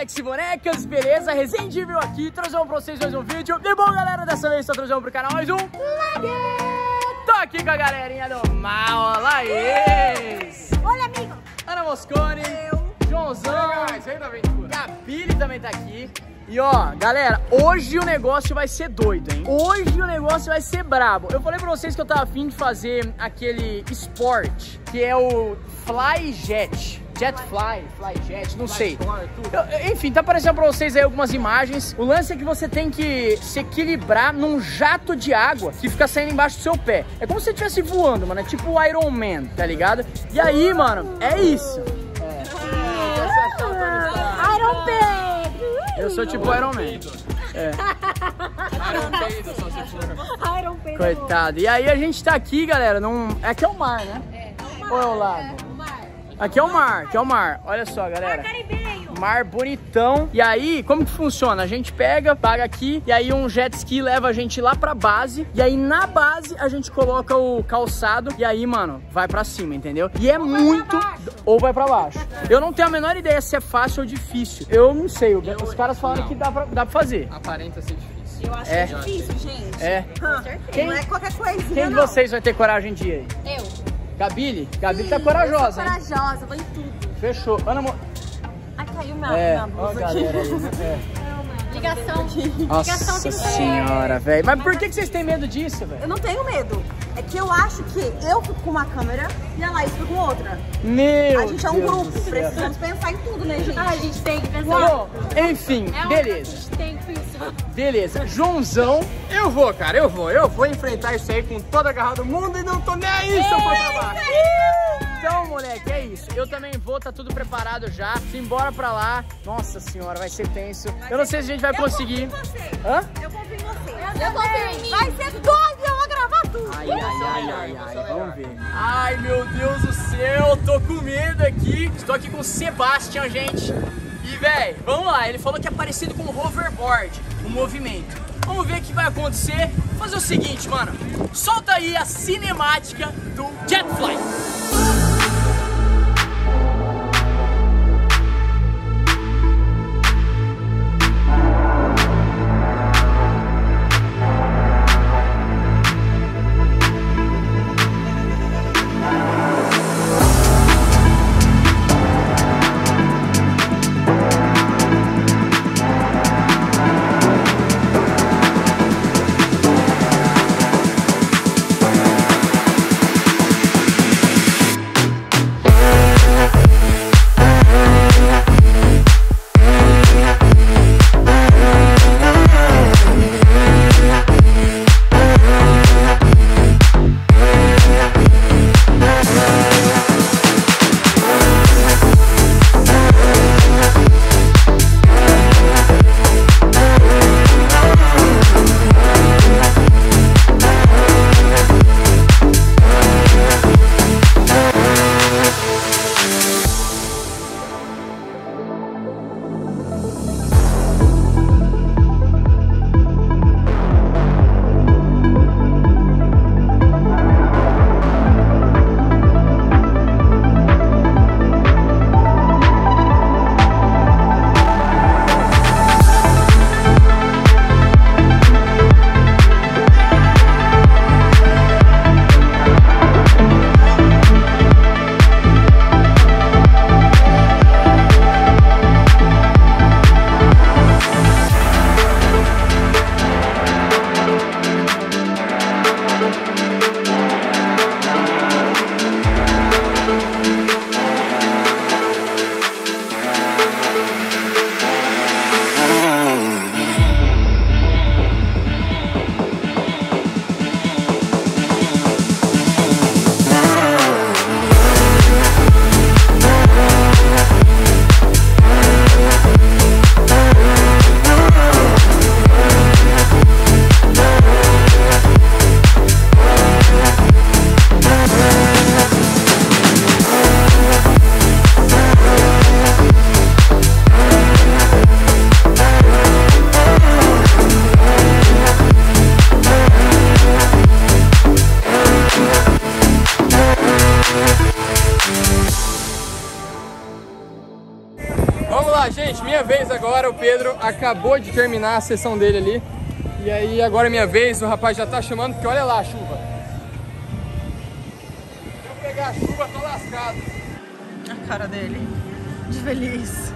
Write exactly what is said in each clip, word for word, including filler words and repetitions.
Bonex e bonecas, beleza? Resendível aqui, trazendo pra vocês mais um vídeo. E bom, galera, dessa vez tô trazendo pro canal mais um Tô aqui com a galerinha do mal, olá eles! Olha, amigo! Ana Moscone, Eu, Joãozão, Gabi também tá aqui. E ó, galera, hoje o negócio vai ser doido, hein? Hoje o negócio vai ser brabo. Eu falei pra vocês que eu tava afim de fazer aquele esporte, que é o Flyjet. Jetfly, Flyjet, não sei. Eu, enfim, tá aparecendo pra vocês aí algumas imagens. O lance é que você tem que se equilibrar num jato de água que fica saindo embaixo do seu pé. É como se você estivesse voando, mano. É tipo o Iron Man, tá ligado? E aí, mano, é isso. É. Iron Man! Eu sou tipo Iron Man. É. Iron Man. Coitado. E aí a gente tá aqui, galera, num... Aqui é o mar, né? É. Ou é o lago? Aqui é o mar, aqui é o mar. Olha só, galera. Mar bonitão. E aí, como que funciona? A gente pega, paga aqui, e aí um jet ski leva a gente lá pra base. E aí na base a gente coloca o calçado. E aí, mano, vai pra cima, entendeu? E é muito... Ou vai pra baixo. Eu não tenho a menor ideia se é fácil ou difícil. Eu não sei. Os caras falaram que dá pra, dá pra fazer. Aparenta ser difícil. Eu acho É. difícil, gente. É. Hum. Quem- Não é qualquer coisinha, Quem de não. vocês vai ter coragem de ir aí? Eu. Gabi? Gabi tá Sim, corajosa, eu hein? sou corajosa, vou em tudo. Fechou. Ana Mo... Ai, caiu minha, É, minha ó a blusa aqui. galera aí. É. Ligação. Nossa senhora, velho. Mas por que que vocês têm medo disso, velho? Eu não tenho medo. É que eu acho que eu fico com uma câmera e a Laís fica com outra. Meu A gente é um Deus grupo, do céu. precisamos pensar em tudo, né, gente? Ah, a gente tem que pensar. Bom, enfim, É uma beleza. coisa que a gente tem que pensar. Beleza. Joãozão. Eu vou, cara, eu vou. Eu vou enfrentar isso aí com toda a garra do mundo e não tô nem aí se eu for pra baixo. Então, moleque, é isso. Eu também vou, tá tudo preparado já. Simbora pra lá. Nossa senhora, vai ser tenso. Eu não sei se a gente vai conseguir. Eu confio em você. Hã? Eu confio em você. Eu confio em mim. Vai ser doido, eu vou gravar tudo. Ai, ai, ai, ai, ai, vamos ver. Ai, meu Deus do céu, tô com medo aqui. Estou aqui com o Sebastian, gente. E, velho, vamos lá. Ele falou que é parecido com o hoverboard, o movimento. Vamos ver o que vai acontecer. Vou fazer o seguinte, mano. Solta aí a cinemática do Jetfly. lá, gente, minha vez agora. O Pedro acabou de terminar a sessão dele ali. E aí agora é minha vez, o rapaz já tá chamando, porque olha lá a chuva. Se eu pegar a chuva, tô lascado. A cara dele, de feliz.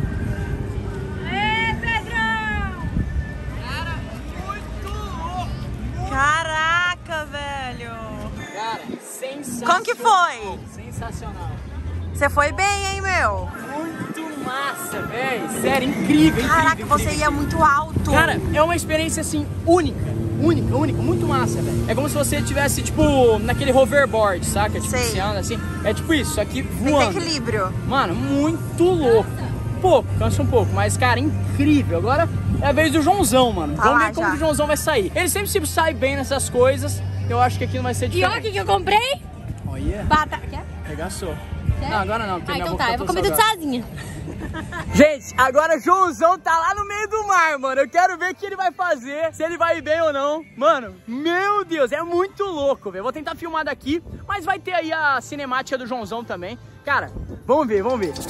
Ê, Pedrão! Cara, muito louco. Caraca, velho. Cara, sensacional. Como que foi? Sensacional. Você foi bem, hein, meu? Muito massa, velho. Sério, incrível, Caraca, incrível, você incrível. ia muito alto. Cara, é uma experiência assim, única. Única, única, muito massa, velho. É como se você tivesse, tipo, naquele hoverboard, saca? Tipo, Sei. você anda assim. É tipo isso, aqui Tem que ter voando. equilíbrio. Mano, muito louco. Pouco, cansa um pouco, mas, cara, incrível. Agora é a vez do Joãozão, mano. Tá Vamos lá ver como já. que o Joãozão vai sair. Ele sempre se sai bem nessas coisas. Eu acho que aqui não vai ser E diferente. olha o que que eu comprei? Olha, Batata. Quer? arregaçou. Quer? Não, agora não, porque Ah, minha então boca tá, tá eu vou toda comer tudo salgada. sozinha. Gente, agora Joãozão tá lá no meio do mar, mano. Eu quero ver o que ele vai fazer, se ele vai ir bem ou não. Mano, meu Deus, é muito louco, velho. Vou tentar filmar daqui, mas vai ter aí a cinemática do Joãozão também. Cara, vamos ver, vamos ver.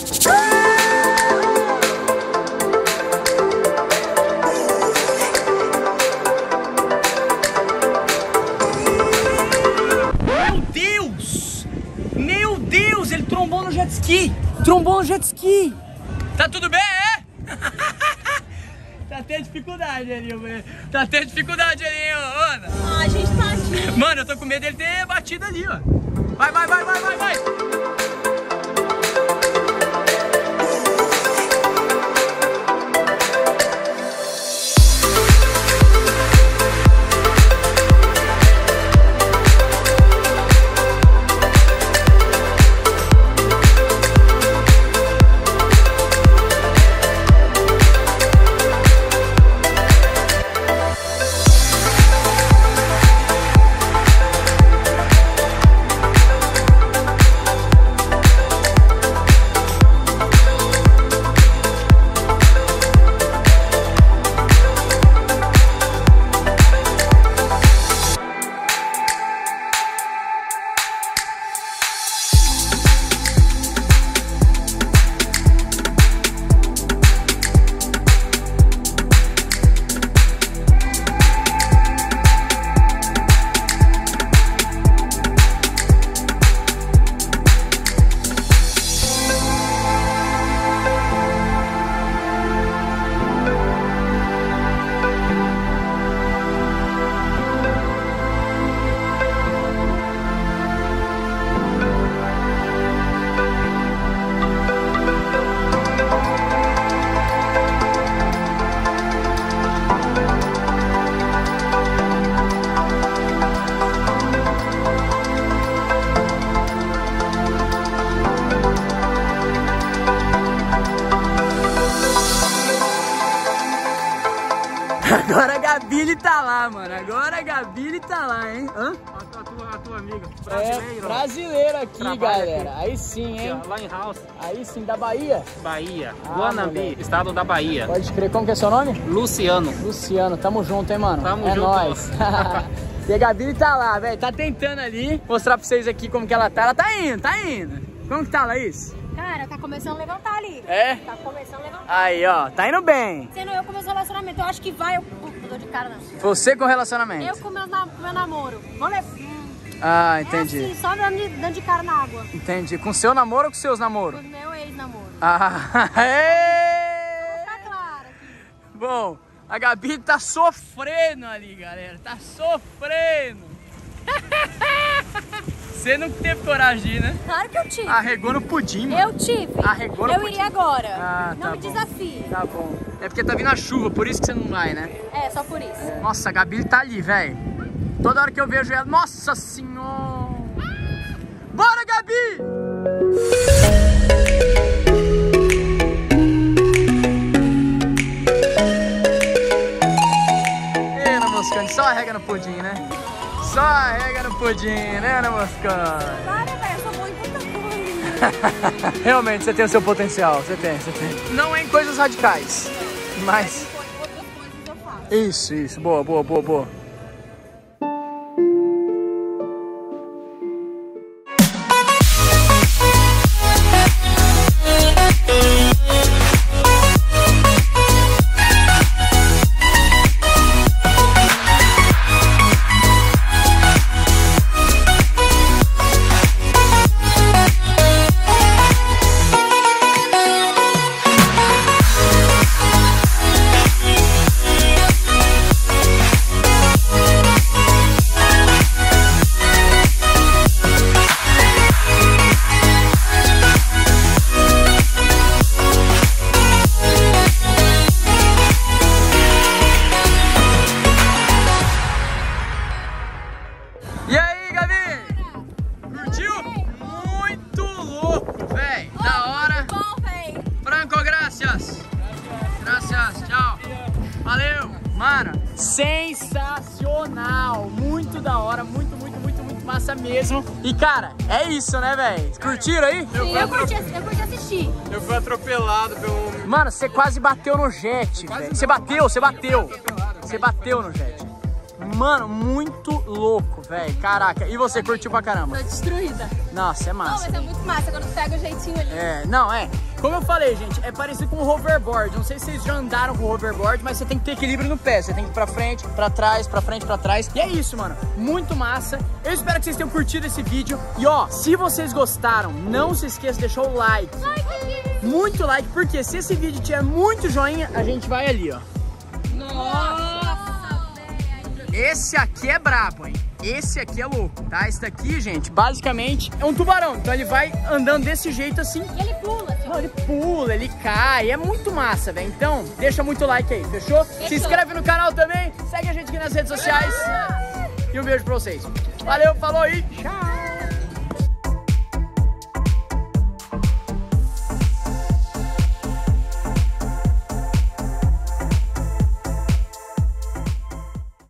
Meu Deus! Meu Deus, ele trombou no jet ski. Trombou no jet ski. Tá tudo bem, é? Tá tendo dificuldade ali, mano. Tá tendo dificuldade ali, ó, Ana. Ah, a gente tá aqui. Mano, eu tô com medo dele ter batido ali, ó. Vai, vai, vai, vai, vai, vai. Agora a Gabi tá lá, mano. Agora a Gabi tá lá, hein? Hã? A, a, tua, a tua amiga, É, brasileira. brasileiro aqui, Trabalha galera. aqui. Aí sim, hein? Lá em House, Aí sim, da Bahia. Bahia. Ah, Guanambi, moleque. estado da Bahia. Pode crer, como que é seu nome? Luciano. Luciano, tamo junto, hein, mano? Tamo é junto. nóis. E a Gabi tá lá, velho. Tá tentando ali mostrar pra vocês aqui como que ela tá. Ela tá indo, tá indo. Como que tá, Laís? Cara, tá começando a levantar ali. É? Tá começando a levantar. Aí, ó, tá indo bem. Sendo eu com meus relacionamentos, eu acho que vai. Eu, eu dou de cara, não. Você com relacionamento. Eu com meus na, meu namoro. Vamos ver. Hum, Ah, é entendi. assim, só dando de, dando de cara na água. Entendi. Com seu namoro ou com seus Com namoros? o meu ex-namoro. Ah, ê! Tá claro aqui. Bom, a Gabi tá sofrendo ali, galera. Tá sofrendo. Você não teve coragem de ir, né? Claro que eu tive. Arregou no pudim, mano. Eu tive. Arregou no Eu pudim. iria agora. Ah, não tá me bom. desafie. Tá bom. É porque tá vindo a chuva, por isso que você não vai, né? É, só por isso. Nossa, a Gabi tá ali, velho. Toda hora que eu vejo ela... Nossa senhora! Bora, Gabi! Ei, Ana Moscone, só arrega no pudim, né? Só arrega no pudim, né, Ana Moscone? Para, velho, eu sou boa em muita coisa. Realmente, você tem o seu potencial, você tem, você tem. Não é em coisas radicais, mas... Outras coisas eu faço. Isso, isso, boa, boa, boa, boa. Graças. Graças. Tchau. Valeu. Mano, sensacional. Muito da hora. Muito, muito, muito, muito massa mesmo. E, cara, é isso, né, velho? Curtiram aí? Sim, eu curti, eu curti assistir. Eu fui atropelado pelo... Mano, você quase bateu no jet, velho. Você bateu, você bateu. Você bateu no jet. Mano, muito louco, velho. Caraca. E você curtiu pra caramba? Tô destruída. Nossa, é Não, massa. mas é muito massa quando pega o jeitinho ali. É, não, é. Como eu falei, gente, é parecido com o hoverboard. Não sei se vocês já andaram com o hoverboard, mas você tem que ter equilíbrio no pé. Você tem que ir pra frente, pra trás, pra frente, pra trás. E é isso, mano. Muito massa. Eu espero que vocês tenham curtido esse vídeo. E ó, se vocês gostaram, não se esqueça de deixar o like. Muito like, porque se esse vídeo tiver muito joinha, a gente vai ali, ó. Nossa, Esse aqui é brabo, hein? Esse aqui é louco, tá? Esse daqui, gente, basicamente é um tubarão. Então ele vai andando desse jeito assim. E ele pula, assim. Não, ele pula, ele cai. É muito massa, velho. Então, deixa muito like aí, fechou? Fechou. Se inscreve no canal também. Segue a gente aqui nas redes sociais. E um beijo pra vocês. Valeu, falou aí. Tchau.